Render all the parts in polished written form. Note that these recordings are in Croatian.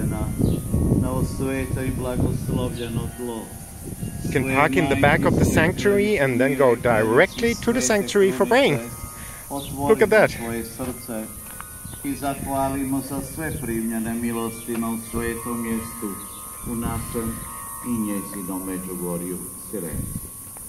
žena, na sveto I blagoslovljeno tlo. You can park in the back of the sanctuary and then go directly to the sanctuary for praying. Look at that. I zahvalimo za sve primljene milostima u svetom mjestu, u našem I njezinom Međugorju, Sireni.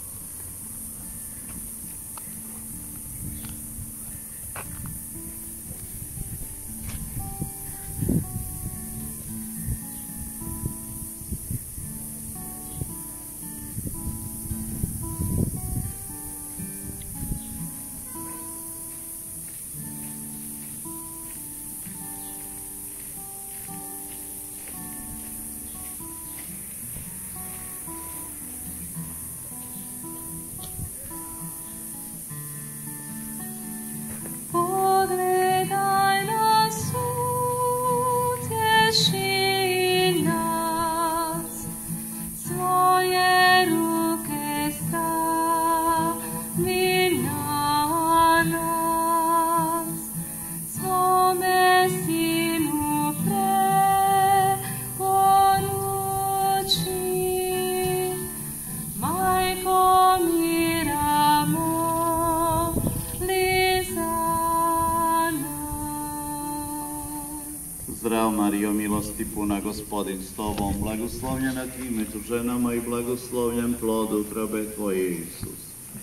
Zdrav Marijo, milosti puna, Gospodin s tobom, blagoslovljena ti među ženama I blagoslovljen plod utrobe tvoje, Isus.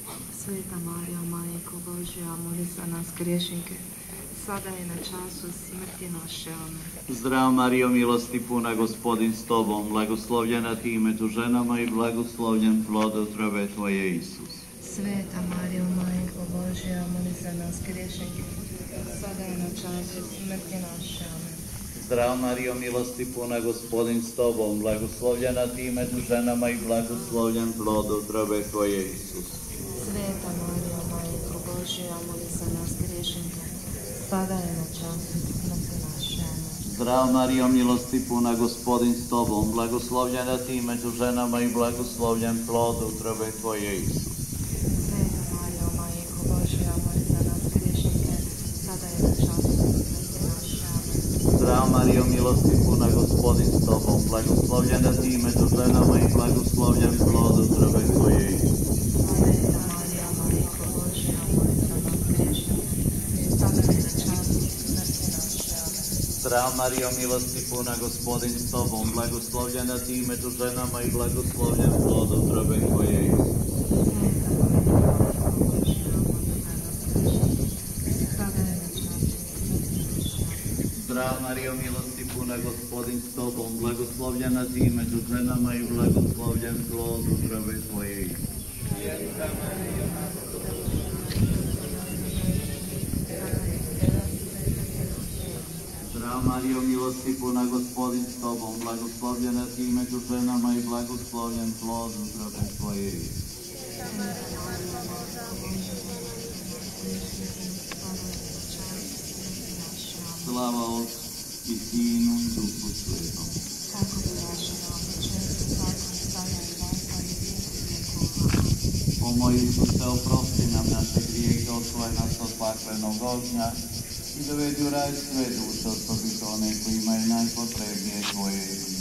Sveta Marija, Majko Božja, moli za nas griješnike, sada I na času smrti naše. Amen. Zdrav Marijo, milosti puna, Gospodin s tobom, blagoslovljena ti među ženama I blagoslovljen plod utrobe tvoje, Isus. Sveta Marija, Majko Božja, moli za nas griješnike, sada I na času smrti naše. Amen. Zdrav Marijo, milosti puna, Gospodin s tobom, blagoslovljena ti među ženama I blagoslovljen plod utrobe tvoje, Isus. Sveta Marija, Majko Božja, moli za nas griješnike, sada I na času smrti naše. Amen. Zdrav Marijo, milosti puna, Gospodin s tobom, blagoslovljena ti među ženama I blagoslovljen plod utrobe tvoje, Isus. Sveta Marija, Majko Božja, moli za nas griješnike, sada I na času smrti naše. Amen. Zdrav Marijo, milosti puna, Gospodin s tobom, blagoslovljena ti među ženama I blagoslovljen plod utrobe tvoje, Isus. Sveta Marija, Majko Božja, moli za nas griješnike, sada I na času smrti naše. Amen. Zdrav Marijo, milosti puna, Gospodin s tobom, blagoslovljena ti među ženama I blagoslovljen plod utrobe tvoje, Isus. Zdrav Marijo, milosti puna, Gospodin s tobom, blagoslovljena ti među ženama I blagoslovljen plod utrobe tvoje, Isus. Zdrav Marijo, milosti puna, Gospodin s tobom, blagoslovljena ti među ženama I blagoslovljen plod utrobe tvoje, Isus. Slava Otcu I Sinu I Duhu Svetom. Tako bijaše na početku, tako I sada I vijeka I vijekova. O moj Isuse, oprosti nam naše grijehe, očuvaj nas od paklenog ognja I dovedi u raj sve duše, osobito one koji imaju najpotrebnije tvoje